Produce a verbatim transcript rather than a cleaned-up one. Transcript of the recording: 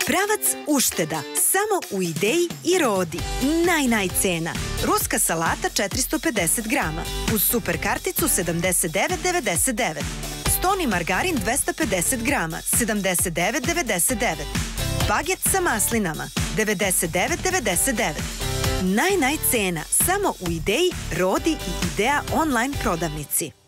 Pravac ušteda, samo u Ideji i Rodi. Naj, naj cena. Ruska salata četiristo pedeset grama. Uz super karticu sedamdeset devet devedeset devet. Stoni margarin dvesta pedeset grama, sedamdeset devet devedeset devet. Baget sa maslinama, devedeset devet devedeset devet. Naj, naj cena, samo u Ideji, Rodi i Ideja online prodavnici.